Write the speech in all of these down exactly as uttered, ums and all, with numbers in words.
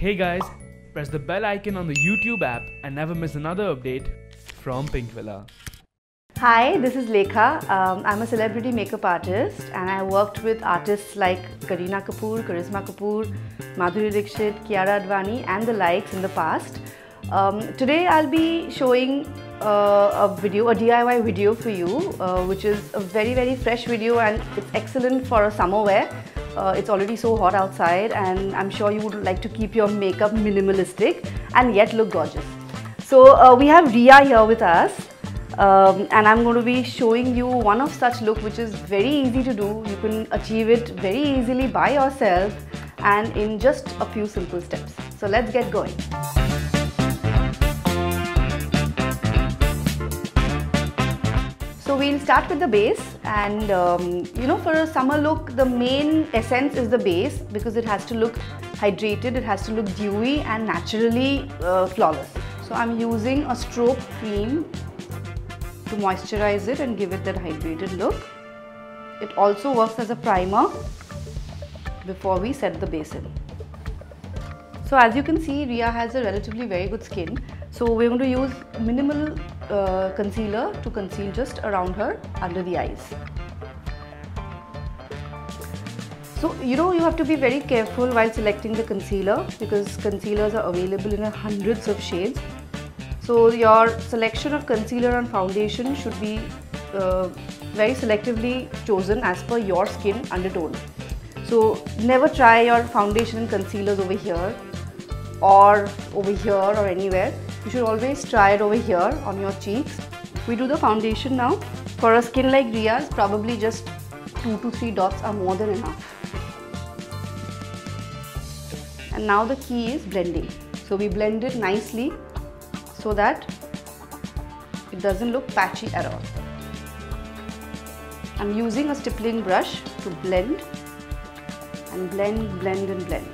Hey guys, press the bell icon on the YouTube app and never miss another update from Pink Villa. Hi, this is Lekha. Um, I'm a celebrity makeup artist and I worked with artists like Kareena Kapoor, Karisma Kapoor, Madhuri Dixit, Kiara Advani and the likes in the past. Um, today I'll be showing uh, a video, a D I Y video for you, uh, which is a very very fresh video and it's excellent for a summer wear. Uh, it's already so hot outside and I'm sure you would like to keep your makeup minimalistic and yet look gorgeous. So uh, we have Riya here with us. Um, and I'm going to be showing you one of such look which is very easy to do. You can achieve it very easily by yourself and in just a few simple steps. So let's get going. So we'll start with the base, and um, you know, for a summer look the main essence is the base because it has to look hydrated, it has to look dewy and naturally uh, flawless. So I'm using a strobe cream to moisturize it and give it that hydrated look. It also works as a primer before we set the base in. So as you can see, Riya has a relatively very good skin. So we're going to use minimal uh, concealer to conceal just around her under the eyes. So you know, you have to be very careful while selecting the concealer because concealers are available in hundreds of shades. So your selection of concealer and foundation should be uh, very selectively chosen as per your skin undertone. So never try your foundation and concealers over here or over here or anywhere. You should always try it over here on your cheeks. We do the foundation now. For a skin like Riya's, probably just two to three dots are more than enough. And now the key is blending. So we blend it nicely so that it doesn't look patchy at all. I'm using a stippling brush to blend and blend, blend and blend.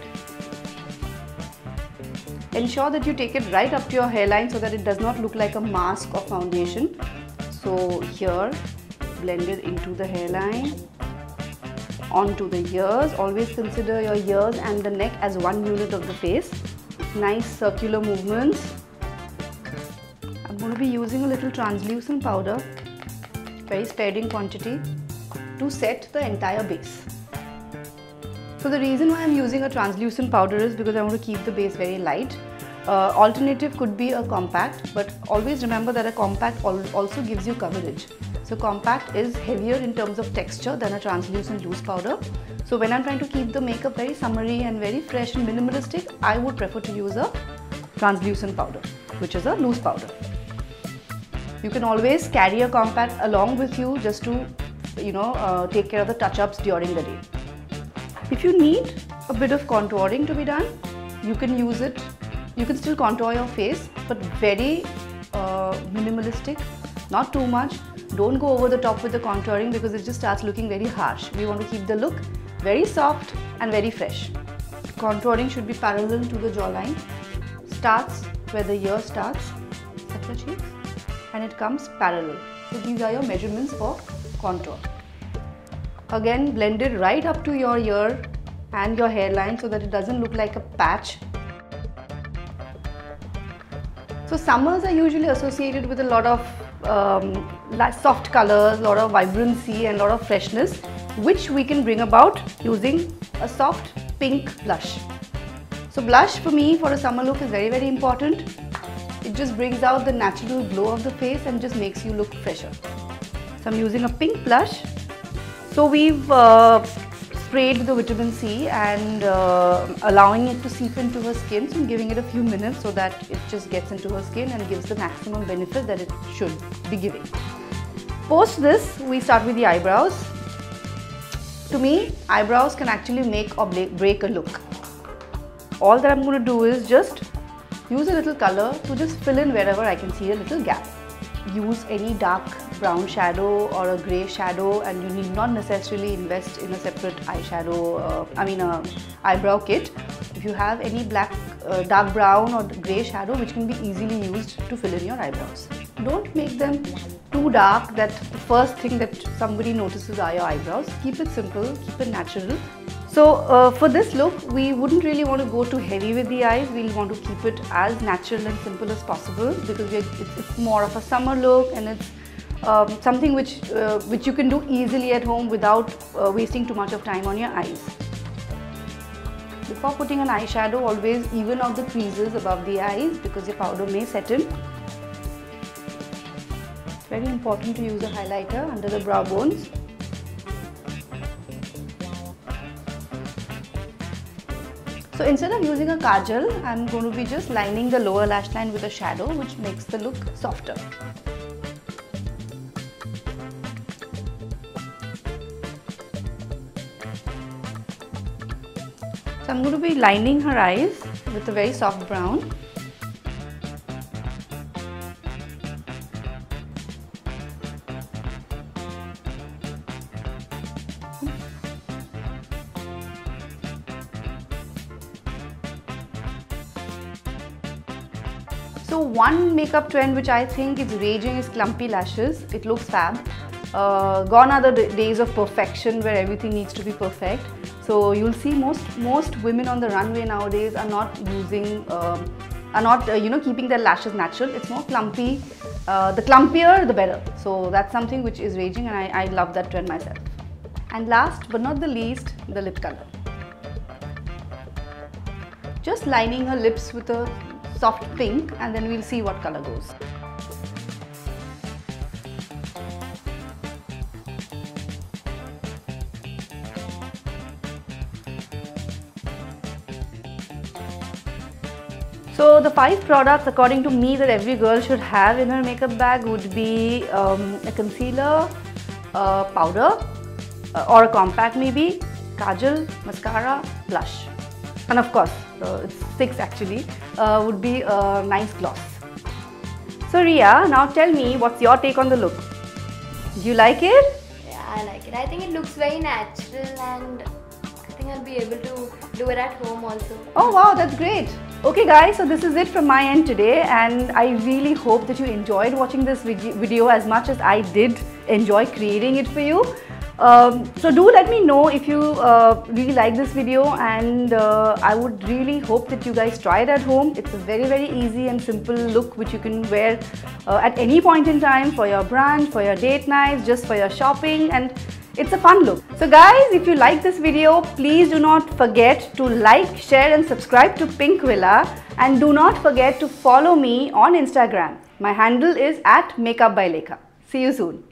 Ensure that you take it right up to your hairline so that it does not look like a mask of foundation. So here, blend it into the hairline, onto the ears. Always consider your ears and the neck as one unit of the face. Nice circular movements. I'm going to be using a little translucent powder, very sparing quantity, to set the entire base. So the reason why I'm using a translucent powder is because I want to keep the base very light. Uh, alternative could be a compact, but always remember that a compact also gives you coverage. So compact is heavier in terms of texture than a translucent loose powder. So when I'm trying to keep the makeup very summery and very fresh and minimalistic, I would prefer to use a translucent powder, which is a loose powder. You can always carry a compact along with you just to, you know, uh, take care of the touch-ups during the day. If you need a bit of contouring to be done, you can use it. You can still contour your face, but very uh, minimalistic, not too much. Don't go over the top with the contouring because it just starts looking very harsh. We want to keep the look very soft and very fresh. Contouring should be parallel to the jawline. Starts where the ear starts, at the cheeks, and it comes parallel. So these are your measurements for contour. Again, blend it right up to your ear and your hairline so that it doesn't look like a patch. So summers are usually associated with a lot of um, soft colors, a lot of vibrancy and a lot of freshness, which we can bring about using a soft pink blush. So blush for me for a summer look is very very important. It just brings out the natural glow of the face and just makes you look fresher. So I'm using a pink blush. So we've uh, sprayed the vitamin C and uh, allowing it to seep into her skin, so I'm giving it a few minutes so that it just gets into her skin and gives the maximum benefit that it should be giving. Post this, we start with the eyebrows. To me, eyebrows can actually make or break a look. All that I'm going to do is just use a little color to just fill in wherever I can see a little gap. Use any dark brown shadow or a grey shadow, and you need not necessarily invest in a separate eyeshadow, uh, I mean a eyebrow kit. If you have any black, uh, dark brown or grey shadow which can be easily used to fill in your eyebrows. Don't make them too dark that the first thing that somebody notices are your eyebrows. Keep it simple, keep it natural So uh, for this look, we wouldn't really want to go too heavy with the eyes. We'll want to keep it as natural and simple as possible because we're, it's, it's more of a summer look, and it's um, something which, uh, which you can do easily at home without uh, wasting too much of time on your eyes. Before putting an eyeshadow, always even out the creases above the eyes because your powder may set in. It's very important to use a highlighter under the brow bones. So instead of using a kajal, I'm going to be just lining the lower lash line with a shadow, which makes the look softer. So I'm going to be lining her eyes with a very soft brown. So one makeup trend which I think is raging is clumpy lashes. It looks fab. Uh, gone are the days of perfection where everything needs to be perfect. So you'll see most most women on the runway nowadays are not using, uh, are not uh, you know keeping their lashes natural. It's more clumpy. Uh, the clumpier, the better. So that's something which is raging, and I, I love that trend myself. And last but not the least, the lip color. Just lining her lips with a soft pink, and then we'll see what color goes. So the five products according to me that every girl should have in her makeup bag would be um, a concealer, a powder uh, or a compact maybe, kajal, mascara, blush, and of course uh, it's six actually, uh, would be a nice gloss. So Ria, now tell me, what's your take on the look? Do you like it? Yeah, I like it. I think it looks very natural, and I think I'll be able to do it at home also. Oh wow, that's great. Okay guys, so this is it from my end today, and I really hope that you enjoyed watching this video as much as I did enjoy creating it for you. Um, so do let me know if you uh, really like this video, and uh, I would really hope that you guys try it at home. It's a very very easy and simple look which you can wear uh, at any point in time, for your brunch, for your date nights, just for your shopping, and it's a fun look. So guys, if you like this video, please do not forget to like, share and subscribe to Pink Villa, and do not forget to follow me on Instagram. My handle is at Makeup by Lekha. See you soon.